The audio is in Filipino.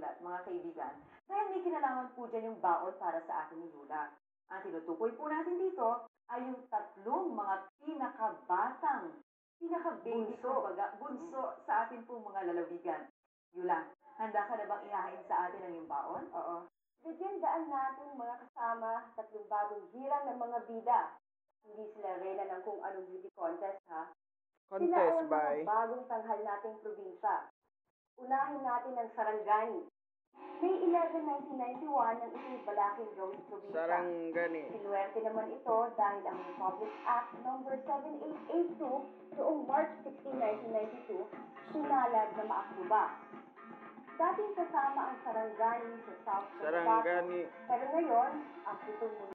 pagsusulat, mga kaibigan. Dahil may kinalaman po dyan yung baon para sa atin ni Yula. Ang tinutukoy po natin dito ay yung tatlong mga pinaka-baby, bunso sa atin pong mga lalawigan. Yula, handa ka na bang ihahain sa atin ang iyong baon? Oo. Bigyan daan natin mga kasama, tatlong bagong hirang ng mga bida. Hindi sila reyna ng kung anong beauty contest, ha? Sila ay ang mga bagong tanghal nating probinsya. Unahin natin ang Sarangani. May 11, 1991 nang ito'y balaking gawing probinsya. Sarangani. Sinuwerte naman ito dahil ang Republic Act No. 7882 noong March 16, 1992, sinalad na maaktuba. Dating kasama ang Sarangani sa South Cotabato, pero ngayon, ang 7